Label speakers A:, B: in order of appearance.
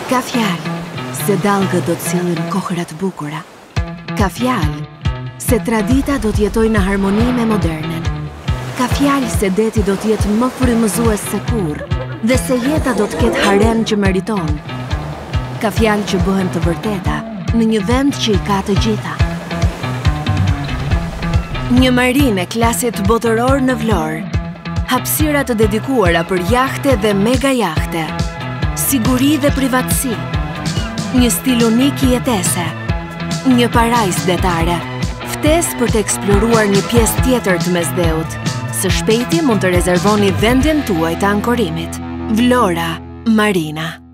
A: Ka fjalë se dallgët do të sjellin kohëra të bukura. Ka fjalë se tradita do të jetojë në harmoni me modernën. Ka fjalë se deti do të jetë më frymëzues se kurrë dhe se jeta do të ketë harem që meriton. Ka fjalë që bëhen të vërteta në një vend që i ka të gjitha. Një marinë klasit botëror në Vlorë, hapësira të dedikuara për jahte dhe mega jahte, siguri dhe privatësi, një stil unik i jetese, një parajsë detare, ftesë për të eksploruar një pjesë tjetër të mesdheut. Së shpejti mund të rezervoni vendin tuaj të ankorimit. Vlora Marina.